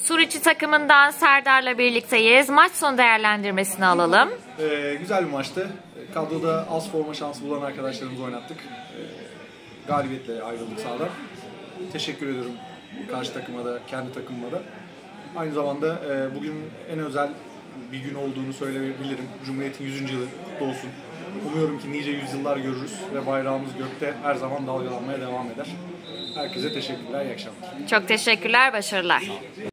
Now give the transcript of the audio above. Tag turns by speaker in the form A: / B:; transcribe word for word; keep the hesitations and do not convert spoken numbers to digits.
A: Tur içi takımından Serdar'la birlikteyiz. Maç sonu değerlendirmesini alalım.
B: Ee, güzel bir maçtı. Kadroda az forma şansı bulan arkadaşlarımızı oynattık. Ee, galibiyetle ayrıldık sahadan. Teşekkür ediyorum karşı takıma da, kendi takımıma da. Aynı zamanda e, bugün en özel bir gün olduğunu söyleyebilirim. Cumhuriyet'in yüzüncü yılı kutlu olsun. Umuyorum ki nice yüzyıllar görürüz ve bayrağımız gökte her zaman dalgalanmaya devam eder. Herkese teşekkürler, iyi akşamlar.
A: Çok teşekkürler, başarılar.